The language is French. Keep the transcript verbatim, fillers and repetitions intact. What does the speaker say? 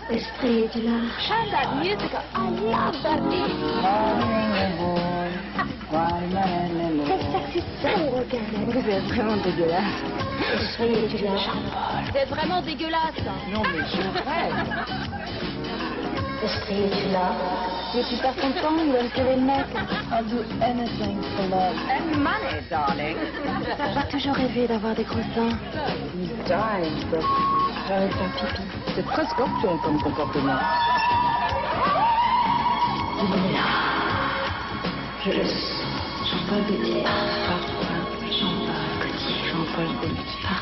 Esprit du là. Chant that music. I love that beat. Quel sexy son, regarde. Vous êtes vraiment dégueulasse. Esprit du là. Vous êtes vraiment dégueulasse. Non, mais je rêve. Esprit du là. Je suis pas content, il va me tirer le mec. I'll do anything for love. And money, darling. J'ai toujours rêvé d'avoir des gros seins. You die, but j'arrête un pipi. C'est très scorpion comme comportement. Il est là. Je le sens. Jean-Paul Gaultier. Parfum. Jean-Paul Gaultier. Jean-Paul Gaultier.